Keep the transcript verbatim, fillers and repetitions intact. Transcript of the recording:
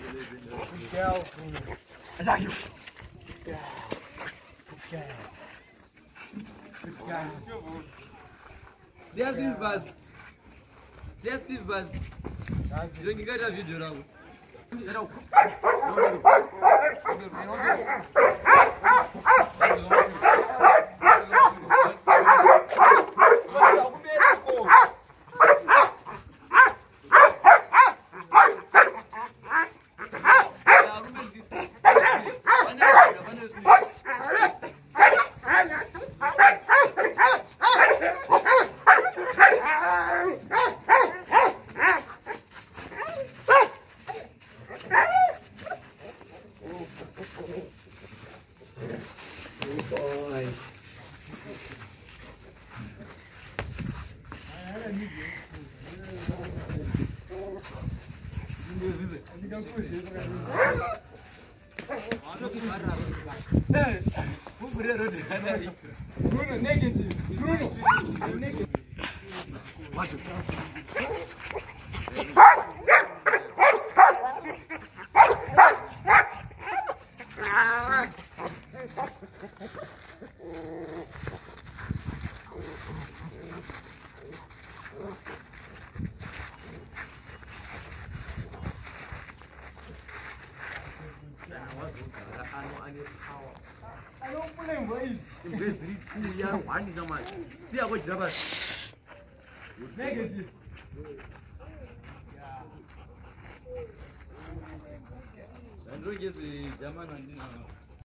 Good girl. Is that you? Good girl. Good girl. Good girl. Yes, please, Buzz. Yes, please, Buzz. Don't you get a video now? Bruno, negative. Bruno, negative. Watch it. I don't blame you. Very two year one is a man. See how much rubber. Negative. And look at the German and